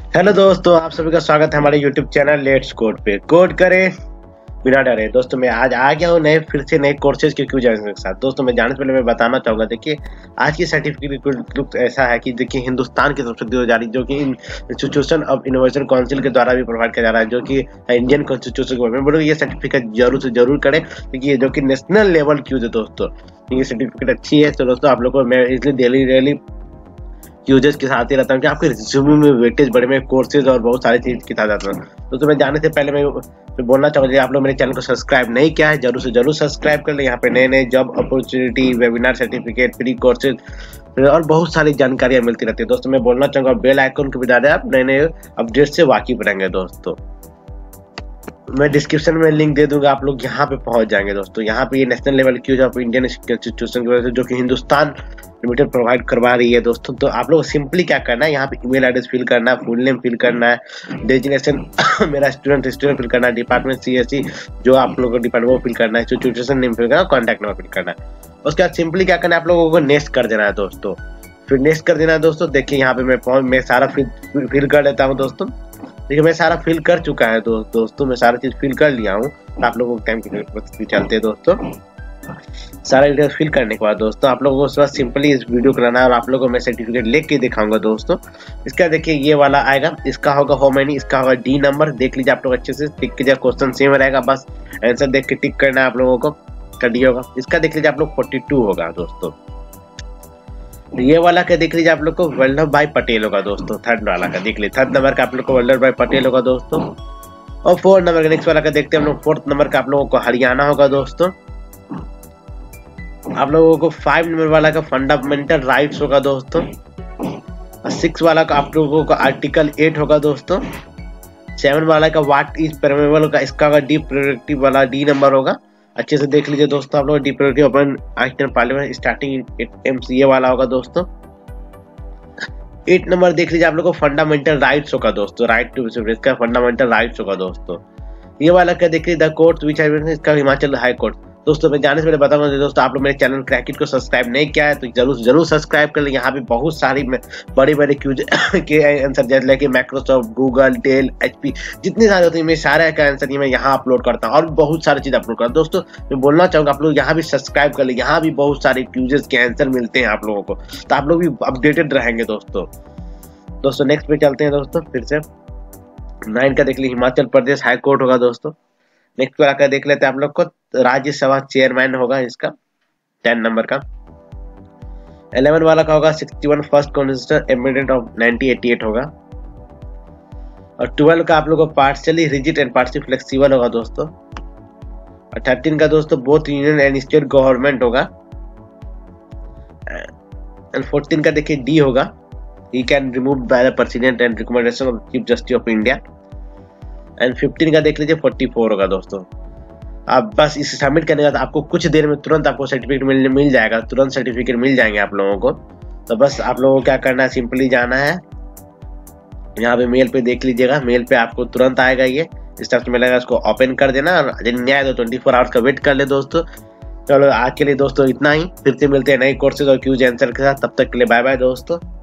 Hello दोस्तों, आप सभी का स्वागत है हमारे यूट्यूब चैनल लेट्स कोड पे। कोड करें बिना डरे। दोस्तों मैं आज आ गया हूँ फिर से नए कोर्सेज के क्यों जाने के साथ। दोस्तों मैं जाने से पहले मैं बताना चाहूँगा, देखिए आज की सर्टिफिकेट ऐसा है कि देखिए हिंदुस्तान की तरफ से दी जा रही, जो कि इंस्टीट्यूशन ऑफ इनोवेशन काउंसिल के द्वारा भी प्रोवाइड किया जा रहा है, जो कि इंडियन कॉन्स्टिट्यूशन के। मैं बोलूँगा ये सर्टिफिकेट जरूर से जरूर करें, क्योंकि ये जो कि नेशनल लेवल क्यूज है दोस्तों। ये सर्टिफिकेट अच्छी है। तो दोस्तों आप लोग को मैं इसलिए डेली यूजर्स के साथ ही रहता हूँ कि आपके रिज्यूमे में वेटेज बढ़े में कोर्सेज और बहुत सारी चीज के साथ जाता हूँ। तो मैं जाने से पहले मैं बोलना चाहूँगा, आप लोग मेरे चैनल को सब्सक्राइब नहीं किया है जरूर से जरूर सब्सक्राइब कर ले। यहाँ पे नए नए job opportunity, webinar certificate, free courses और बहुत सारी जानकारियां मिलती रहती है। दोस्तों मैं बोलना चाहूँगा बेल आइकन को भी डालें, आप नए नए अपडेट से वाकिफ रहेंगे। दोस्तों मैं डिस्क्रिप्शन में लिंक दे दूंगा, आप लोग यहाँ पे पहुंच जाएंगे। दोस्तों यहाँ पे ये नेशनल लेवल क्यूज ऑफ इंडियन इंस्टीट्यूशन की वजह से, जो कि हिंदुस्तान लिमिटेड प्रोवाइड करवा रही है दोस्तों। तो आप लोग सिंपली क्या करना है, यहाँ पे ईमेल एड्रेस फिल करना है, फुल नेम फिल करना है, डेजिग्नेशन मेरा स्टूडेंट फिल करना है, डिपार्टमेंट CSE जो आप लोगों को डिपार्टमेंट वो फिल करना है, इंस्टीट्यूशन नेम फिल करना है, कॉन्टैक्ट नंबर फिल करना है। उसके बाद सिंपली क्या करना है, आप लोगों को नेक्स्ट कर देना है दोस्तों। फिर नेक्स्ट कर देना है दोस्तों। देखिए यहाँ पे मैं सारा फिल कर लेता हूँ दोस्तों। देखिए मैं सारा फिल कर चुका है दोस्तों मैं सारा चीज फिल कर लिया हूँ। तो आप लोगों को टाइम की चलते हैं दोस्तों। सारा डिटेल्स फिल करने के बाद दोस्तों आप लोगों को उसके बाद सिंपली इस वीडियो को लाना है और आप लोगों को मैं सर्टिफिकेट लेके दिखाऊंगा दोस्तों। इसका देखिए ये वाला आएगा, इसका होगा हाउ मेनी, इसका होगा डी नंबर। देख लीजिए आप लोग अच्छे से, टिक कीजिए, क्वेश्चन सेम रहेगा, बस आंसर देख के टिक करना है आप लोगों को, कर दिया होगा। इसका देख लीजिए आप लोग 42 होगा दोस्तों। ये वाला का देख लीजिए आप लोग को वल्लभ भाई पटेल होगा दोस्तों। थर्ड वाला का देख लीजिए, थर्ड नंबर का आप लोग को वल्लभ भाई पटेल होगा दोस्तों। और फोर्थ नंबर का नेक्स्ट वाला का देखते हैं हम लोग, फोर्थ नंबर का आप लोगों को हरियाणा होगा दोस्तों। आप लोगों को 5 नंबर वाला का फंडामेंटल राइट्स होगा दोस्तों। और 6 वाला का आप लोगों को आर्टिकल 8 होगा दोस्तों। 7 वाला का व्हाट इज परमेबल का, इसका होगा डी प्रोडक्टिव वाला डी नंबर होगा। अच्छे से देख लीजिए दोस्तों आप लोग, D productive open act and parliament starting MCA वाला होगा दोस्तों। 8 नंबर देख लीजिए आप लोग को फंडामेंटल राइट्स होगा दोस्तों, राइट टू इसका फंडामेंटल राइट्स होगा दोस्तों। ये वाला क्या देख लीजिए द कोर्ट विच इसका हिमाचल हाई कोर्ट। दोस्तों मैं जाने से पहले बताऊंगा दोस्तों, आप लोग मेरे चैनल क्रैकिट को सब्सक्राइब नहीं किया है तो जरूर सब्सक्राइब कर ले। यहाँ पे बहुत सारी बड़े क्यूज के आंसर जैसे कि माइक्रोसॉफ्ट, गूगल, डेल, HP जितने सारे होते हैं मैं सारे का आंसर मैं यहाँ अपलोड करता हूँ और बहुत सारी चीज अपलोड करता हूँ। दोस्तों मैं बोलना चाहूँगा आप लोग यहाँ भी सब्सक्राइब कर ले, यहाँ भी बहुत सारे क्यूजेस के आंसर मिलते हैं आप लोगों को, तो आप लोग भी अपडेटेड रहेंगे दोस्तों। नेक्स्ट पे चलते हैं दोस्तों। फिर से 9 का देख लीजिए हिमाचल प्रदेश हाई कोर्ट होगा दोस्तों। नेक्स्ट वाला का देख लेते हैं आप लोग को, राज्यसभा चेयरमैन होगा इसका 10 नंबर का। 11 वाला का होगा 61 फर्स्ट कॉन्स्टिट्यूशन अमेंडमेंट ऑफ 1988 होगा। और 12 का आप लोग को partially rigid and partially flexible होगा दोस्तों। और 13 का दोस्तों both union and state government होगा। एंड 14 का देखिए डी होगा, he can removed by the president and recommendation of chief justice of India। And 15 का देख लीजिए 44 होगा दोस्तों। आप बस इसे सबमिट करने का आपको कुछ देर में तुरंत आपको सर्टिफिकेट मिल जाएगा, तुरंत सर्टिफिकेट मिल जाएंगे आप लोगों को। तो बस आप लोगों को क्या करना है, सिंपली जाना है यहाँ पे मेल पे देख लीजिएगा, मेल पे आपको तुरंत आएगा ये, इस टाइप से मिलेगा, इसको ओपन कर देना और नहीं आए तो 24 आवर्स का वेट कर ले दोस्तों। चलो आज के लिए दोस्तों इतना ही, फिर से मिलते हैं नए कोर्सेज और क्यूज आंसर के साथ, तब तक के लिए बाय बाय दोस्तों।